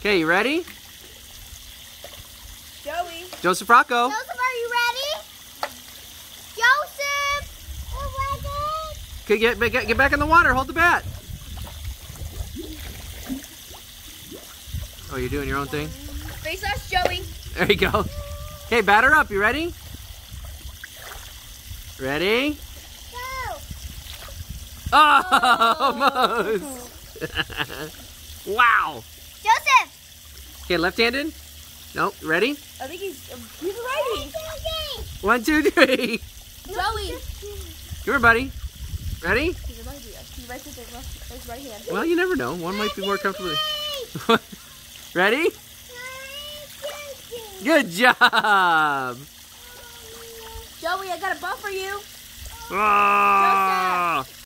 Okay, you ready? Joey. Joseph Rocco. Joseph, are you ready? Joseph! We're ready! Okay, get back in the water. Hold the bat. Oh, you're doing your own thing? Face us, Joey. There you go. Okay, batter up. You ready? Ready? Go! Oh, almost. Wow. Joseph! Okay, left-handed? Nope. Ready? I think he's ready. 1, 2, 3. Joey. Come here, buddy. Ready? He's right with his right hand. Well, you never know. One might be more comfortable. Ready? Good job. Joey, I got a ball for you. Oh.